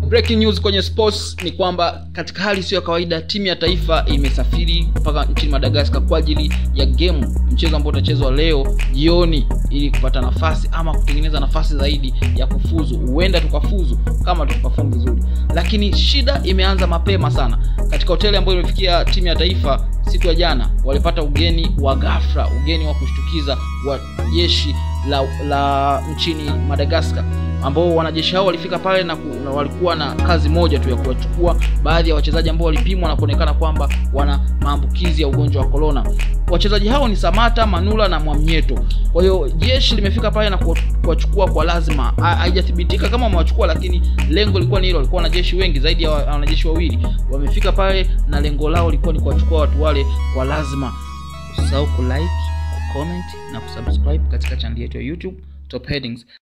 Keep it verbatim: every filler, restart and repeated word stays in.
Breaking news kwenye sports ni kwamba katika hali sio ya kawaida timu ya taifa imesafiri mpaka nchini Madagascar kwa ajili ya game, mchezo ambao utachezwa leo jioni ili kupata nafasi ama kutengeneza nafasi zaidi ya kufuzu. Huenda tukafuzu kama tukafahamu vizuri. Lakini shida imeanza mapema sana. Katika hoteli ambayo imefikia timu ya taifa siku ya jana, walipata ugeni wa ghafla, ugeni wa kushtukiza wa jeshi la, la nchini Madagascar, ambao wanajeshi hao walifika pale na, ku, na walikuwa na kazi moja tu ya kuwachukua baadhi ya wachezaji ambao walipimwa na kuonekana kwamba wana maambukizi ya ugonjwa wa corona. Wachezaji hao ni Samata, Manula na Mwamnyeto. Kwa hiyo jeshi limefika pale na kuwachukua kwa lazima. Haijathibitika kama wamewachukua, lakini lengo lilikuwa ni hilo. Walikuwa wanajeshi wengi zaidi ya wanajeshi wawili. Wamefika pale na lengo lao lilikuwa ni kuwachukua watu wale kwa lazima. Usisahau ku like, ku comment na kusubscribe katika channel yetu ya YouTube Top Headings.